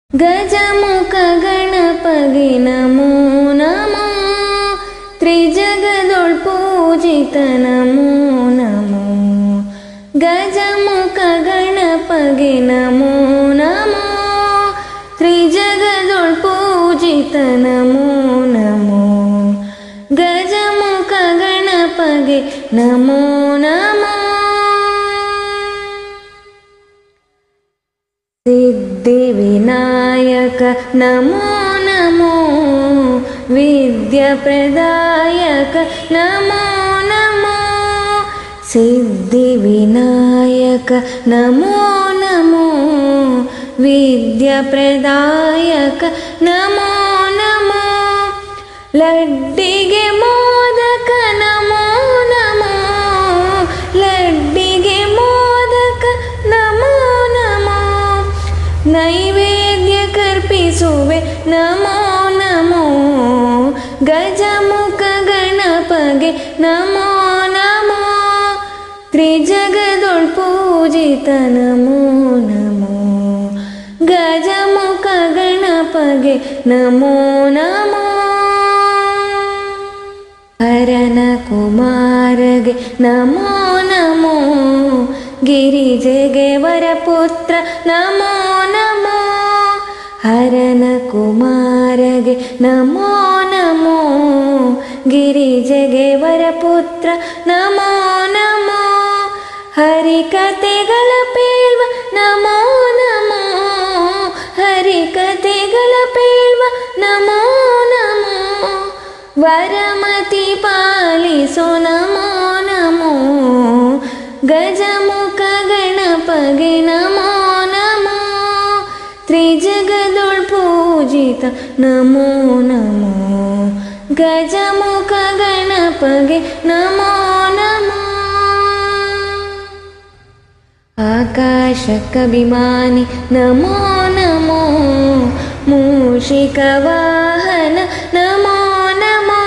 ಗಜಮುಖ ಗಣಪಗೆ ನಮೋ ನಮೋ, ತ್ರಿಜಗದೊಳ್ ಪೂಜಿತ ನಮೋ ನಮೋ. ಗಜಮುಖ ಗಣಪಗೆ ನಮೋ ನಮೋ, ತ್ರಿಜಗದೊಳ್ ಪೂಜಿತ ನಮೋ ನಮೋ. ಗಜಮುಖ ಗಣಪಗೆ ನಮೋ ನಮೋ. ಸಿದ್ಧಿ ವಿನಾಯಕ ನಮೋ ನಮೋ, ವಿದ್ಯಾ ಪ್ರದಾಯಕ ನಮೋ ನಮೋ. ಸಿದ್ಧಿ ವಿನಾಯಕ ನಮೋ ನಮೋ, ವಿದ್ಯಾ ಪ್ರದಾಯಕ ನಮೋ ನಮೋ. ಲಡ್ಡಿಗೆ ಮೋದಕ ನಮೋ ನಮೋ, ಲಡ್ಡಿಗೆ ಮೋದಕ ನಮೋ ನಮೋ. ನೈವೇದ್ಯ ಕರ್ಪಿಸುವೆ ನಮೋ ನಮೋ, ಗಜಮುಖ ಗಣಪಗೆ ನಮೋ ನಮೋ. ತ್ರಿಜಗದೊಳ್ ಪೂಜಿತ ನಮೋ ನಮೋ, ಗಜಮುಖ ಗಣಪಗೆ ನಮೋ ನಮೋ. ಹರನ ಕುಮಾರಗೆ ನಮೋ ನಮೋ, ಗಿರಿಜೆಗೆ ವರಪುತ್ರ ನಮೋ ನಮೋ. ಹರನ ಕುಮಾರಗೆ ನಮೋ ನಮೋ, ಗಿರಿಜೆಗೆ ವರಪುತ್ರ ನಮೋ ನಮೋ. ಹರಿಕಥೆಗಳ ಪೇಳ್ವ ನಮೋ ನಮೋ, ಹರಿಕಥೆಗಳ ಪೇಳ್ವ ನಮೋ ನಮೋ. ವರಮತಿ ಪಾಲಿಸೋ ನಮೋ ನಮೋ, ಗಜಮುಖ ಗಣಪಗೆ ನಮೋ ನಮೋ. ತ್ರಿಜಗದೊಳ್ ಪೂಜಿತ ನಮೋ ನಮೋ, ಗಜಮುಖ ಗಣಪಗೆ ನಮೋ ನಮೋ. ಆಕಾಶಕ್ಕಭಿಮಾನಿ ನಮೋ ನಮೋ, ಮೂಷಿಕ ವಾಹನ ನಮೋ ನಮೋ.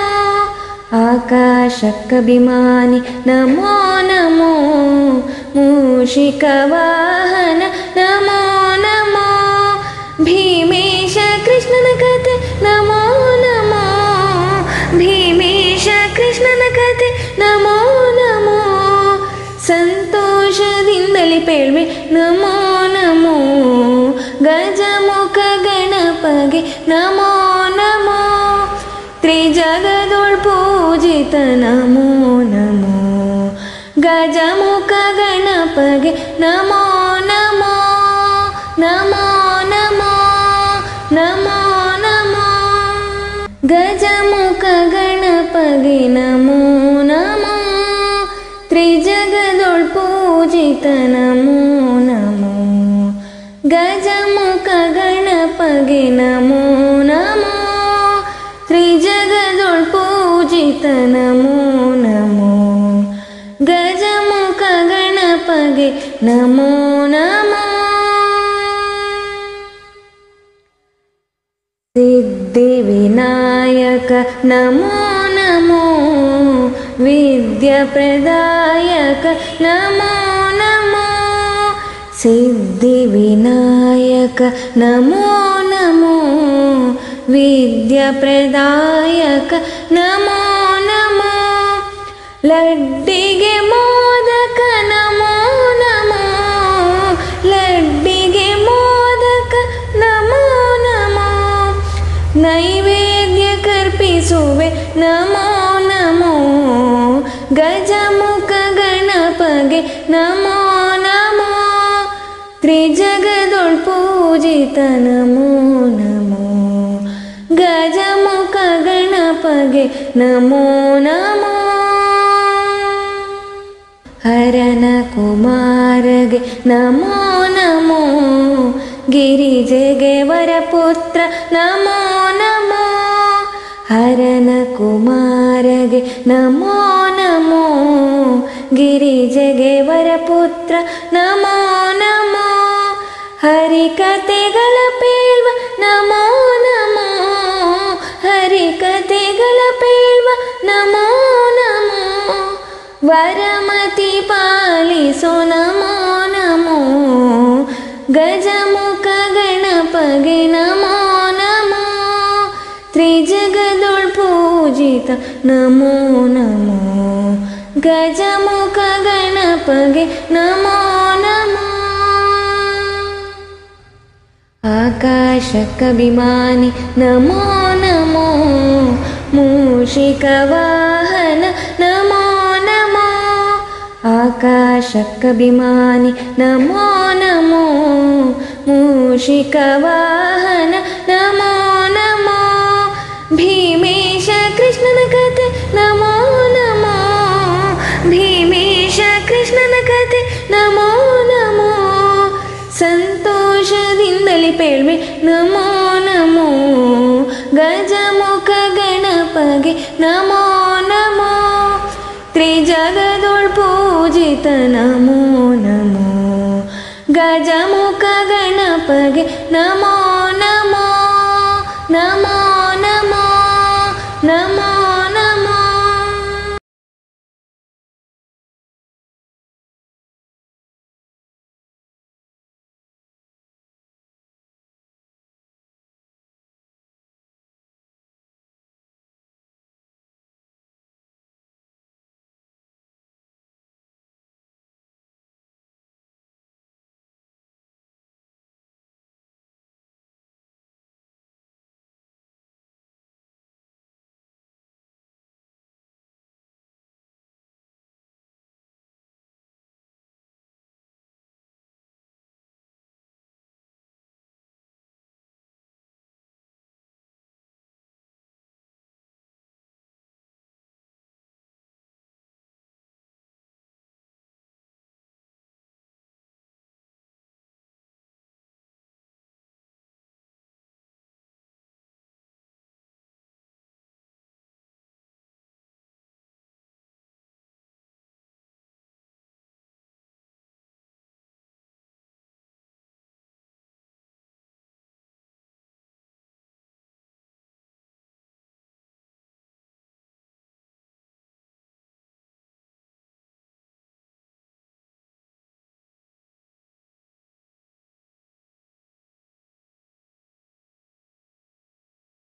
ಆಕಾಶಕ್ಕಭಿಮಾನಿ ನಮೋ ನಮೋ, ಮೂಷಿಕ ವಾಹನ ನಮೋ ನಮೋ. ಭೀಮೇಶ ಕೃಷ್ಣನ ಕಥೆ ನಮೋ ನಮೋ, ಭೀಮೇಶ ಕೃಷ್ಣನ ಕಥೆ ನಮೋ ನಮೋ. ಸಂತೋಷದಿಂದಲೇ ಪೇಳ್ವೆ ನಮೋ ನಮೋ, ಗಜಮುಖ ಗಣಪಗೆ ನಮೋ ನಮೋ. ತ್ರಿಜಗದೊಳ್ ಪೂಜಿತ ನಮೋ ನಮೋ, ಗಜಮುಖ ಗಣಪಗೆ ನಮೋ ನಮೋ. ನಮೋ ನಮೋ ನಮೋ ನಮೋ. ಗಜಮುಖ ಗಣಪಗೆ ನಮೋ ನಮೋ, ತ್ರಿಜಗದೊಳ್ ಪೂಜಿತ ನಮೋ ನಮೋ. ಗಜಮುಖ ಗಣಪಗೆ ನಮೋ ನಮೋ, ತ್ರಿಜಗದೊಳ್ ಪೂಜಿತ ನಮೋ ನಮೋ. ಗಜಮುಖ ಗಣಪಗೆ ನಮೋ ನಮೋ. ಸಿದ್ಧಿ ವಿನಾಯಕ ನಮೋ ನಮೋ, ವಿದ್ಯಾ ಪ್ರದಾಯಕ ನಮೋ ನಮೋ. ಸಿದ್ಧಿ ವಿನಾಯಕ ನಮೋ ನಮೋ, ವಿದ್ಯಾ ಪ್ರದಾಯಕ ನಮೋ ನಮೋ. ಲಡ್ಡಿಗೆ ಮೋದಕ ನಮೋ ನಮೋ, ಲಡ್ಡಿಗೆ ಮೋದಕ ನಮೋ ನಮೋ. ನೈವೇದ್ಯ ಕರ್ಪಿಸುವೆ ನಮೋ ನಮೋ, ಗಜಮುಖ ಗಣಪಗೆ ನಮೋ ನಮೋ. ತ್ರಿಜಗದೊಳ್ ಪೂಜಿತ ನಮೋ ನಮೋ, ಗಜಮುಖ ಗಣಪಗೆ ನಮೋ ನಮೋ. ಹರನ ಕುಮಾರಗೆ ನಮೋ ನಮೋ, ಗಿರಿಜೆಗೆ ವರಪುತ್ರ ನಮೋ ನಮೋ. ಹರನ ಕುಮಾರಗೆ ನಮೋ ನಮೋ, ಗಿರಿಜೆಗೆ ವರಪುತ್ರ ನಮೋ ನಮೋ. ಹರಿಕಥೆಗಳ ಪೇಳ್ವ ನಮೋ ನಮೋ, ಹರಿಕಥೆಗಳ ಪೇಳ್ವ ನಮೋ ನಮೋ. ವರಮತಿ ಪಾಲಿಸೋ ನಮೋ ನಮೋ, ಗಜಮುಖ ಗಣಪಗೆ ನಮೋ ನಮೋ ಗಜಮುಖ ಗಣಪಗೆ ನಮೋ ನಮೋ ಆಕಾಶಕ್ಕಭಿಮಾನಿ ನಮೋ ನಮೋ ಮೂಷಿಕವಾಹನ ನಮೋ ನಮೋ ಆಕಾಶಕ್ಕಭಿಮಾನಿ ನಮೋ ನಮೋ ಮೂಷಿಕವಾಹನ ನಮೋ ನಮೋ ಭೀಮೇಶ ಕೃಷ್ಣನ ಕಥೆ ನಮೋ ನಮೋ ಭೀಮೇಶ ಕೃಷ್ಣನ ಕಥೆ ನಮೋ ನಮೋ ಸಂತೋಷದಿಂದಲೇ ಪೇಳ್ವೆ ನಮೋ ನಮೋ ಗಜಮುಖ ಗಣಪಗೆ ನಮೋ ನಮೋ ತ್ರಿಜಗದೊಳ್ ಪೂಜಿತ ನಮೋ ನಮೋ ಗಜಮುಖ ಗಣಪಗೆ ನಮೋ